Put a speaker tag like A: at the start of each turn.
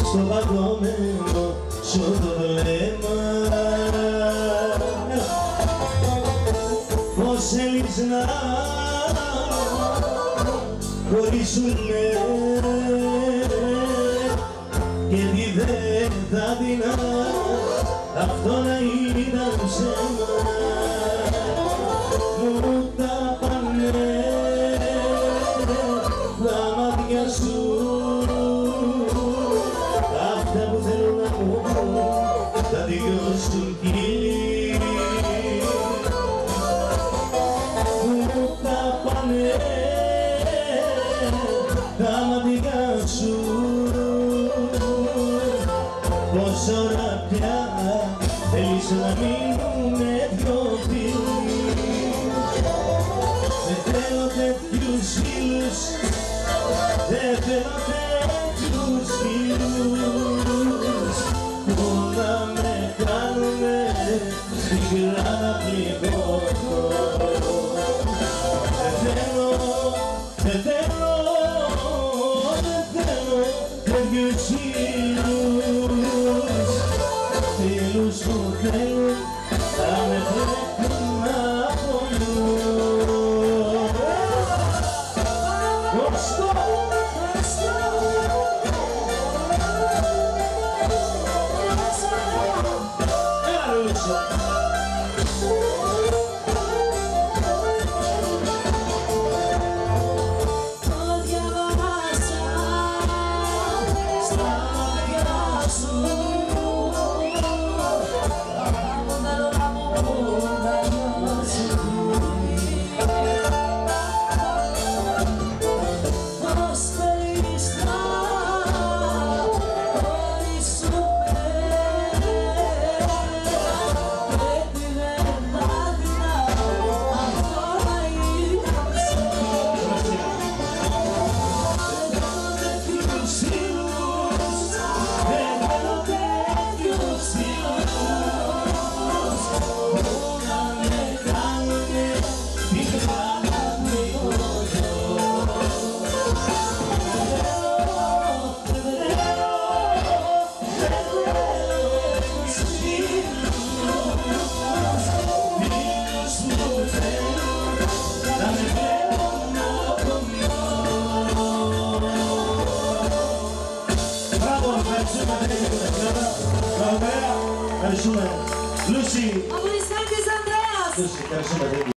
A: στο παγωμένο σου το βλέμμα. Πως θέλεις να χωρίσουνε και τι δεν θα δεινά αυτό να ήταν ψέμα. Μου τα πάνε τα μάτια σου, αυτά που θέλω να μου πω θα τελειώσουν κύριοι. Μου τα πάνε τα μάτια σου, πόση ώρα πια θέλεις να μείνουμε δυο φίλοι. Δεν θέλω τέτοιους φίλους, δεν θέλω τέτοιους φίλους που να με κάνουνε πικρά να πληγώνω. Δεν θέλω τέτοιους φίλους, φίλους που θέλουν να με βλέπουν να πονούν. Ευχαριστούμε. Λούση.
B: Από τις Άγγες Ανδρέας.
A: Λούση, ευχαριστούμε.